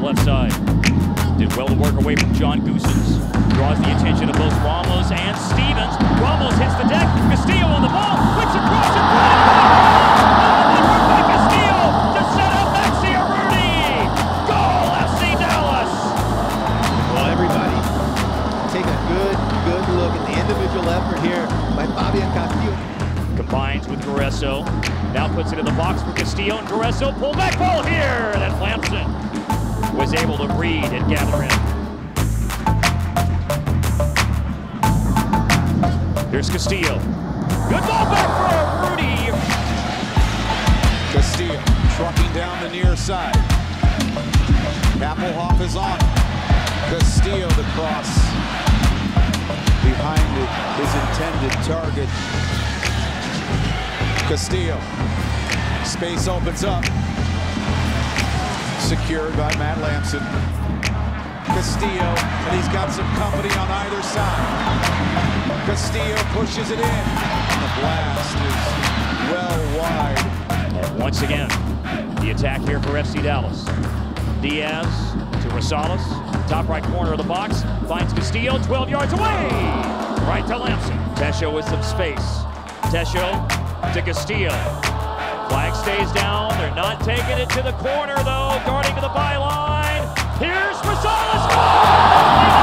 left side. Did well to work away from John Goosens. Draws the attention of both Ramos and Stevens. Ramos hits the deck. Castillo on the ball. Whips across and by Castillo to set up Maxi Urruti. Goal, FC Dallas. Well, everybody, take a good look at the individual effort here by Fabian Castillo. Combines with Grueso. Now puts it in the box for Castillo, and Grueso pull back ball here that Lampson was able to read and gather in. Here's Castillo. Good ball back for Urruti. Castillo trucking down the near side. Appelhoff is on. Castillo the cross behind his intended target. Castillo. Space opens up. Secured by Matt Lampson. Castillo, and he's got some company on either side. Castillo pushes it in. The blast is well wide. And once again, the attack here for FC Dallas. Diaz to Rosales, top right corner of the box, finds Castillo, 12 yards away. Right to Lampson. Tesho with some space. Tesho to Castillo. Flag stays down. They're not taking it to the corner, though. Guarding to the byline. Here's Rosales.